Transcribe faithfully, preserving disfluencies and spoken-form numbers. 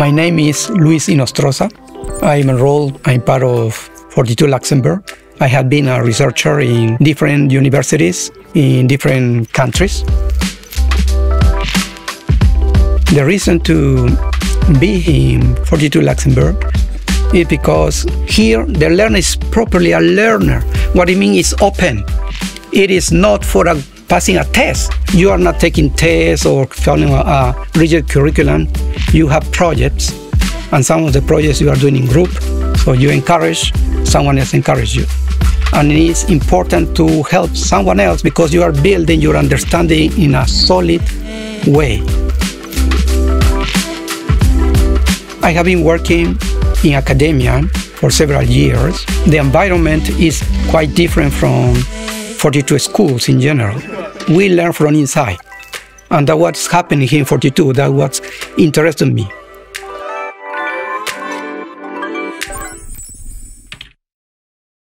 My name is Luis Inostroza. I'm enrolled, I'm part of forty-two Luxembourg. I have been a researcher in different universities in different countries. The reason to be in forty-two Luxembourg is because here the learner is properly a learner. What I mean is open. It is not for a, passing a test. You are not taking tests or following a, a rigid curriculum. You have projects, and some of the projects you are doing in group, so you encourage, someone else encourages you. And it is important to help someone else because you are building your understanding in a solid way. I have been working in academia for several years. The environment is quite different from forty-two schools in general. We learn from inside. And that's what's happening here in forty-two. That's what's interested me.